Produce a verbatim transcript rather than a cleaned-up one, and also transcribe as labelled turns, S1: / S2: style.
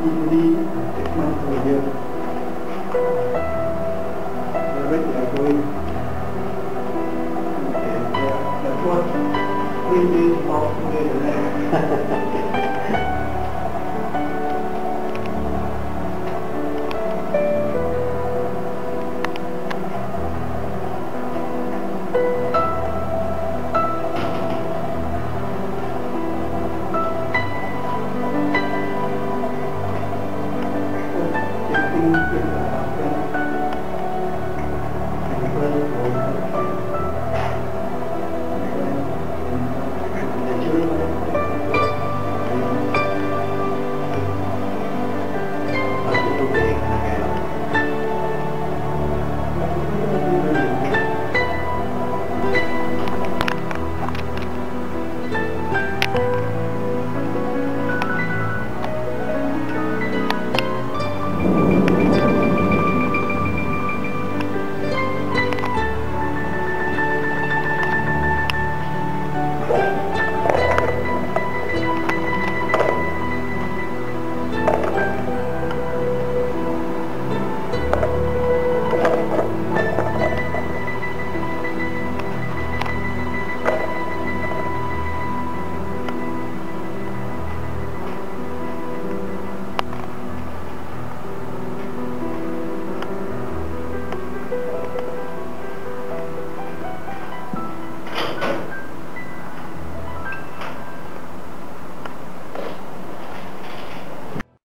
S1: usually six months to a year. The rate they are going. Okay, yeah, the first three days off, two days relax.